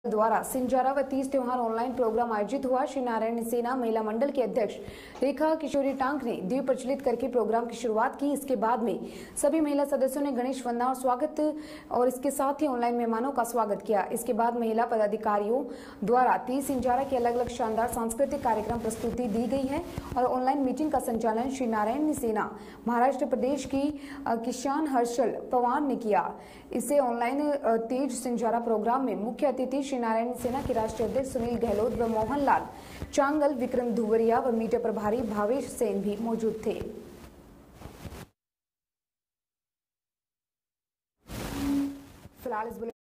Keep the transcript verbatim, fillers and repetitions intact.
द्वारा सिंजारा व तीज त्योहार ऑनलाइन प्रोग्राम आयोजित हुआ। श्री नारायण सेना महिला मंडल की अध्यक्ष रेखा किशोरी टांक ने दीप प्रज्वलित करके प्रोग्राम की शुरुआत की। इसके बाद में सभी महिला सदस्यों ने गणेश वंदना और स्वागत और इसके साथ ही ऑनलाइन मेहमानों का स्वागत किया। इसके बाद महिला पदाधिकारियों द्वारा तीज सिंजारा के अलग अलग शानदार सांस्कृतिक कार्यक्रम प्रस्तुति दी गई है और ऑनलाइन मीटिंग का संचालन श्री नारायण सेना महाराष्ट्र प्रदेश की किसान हर्षल पवार ने किया। इसे ऑनलाइन तीज सिंजारा प्रोग्राम में मुख्य अतिथि श्री नारायण सेना के राष्ट्रीय अध्यक्ष सुनील गहलोत व मोहनलाल चांगल, विक्रम धुवरिया व मीडिया प्रभारी भावेश सेन भी मौजूद थे। फिलहाल इस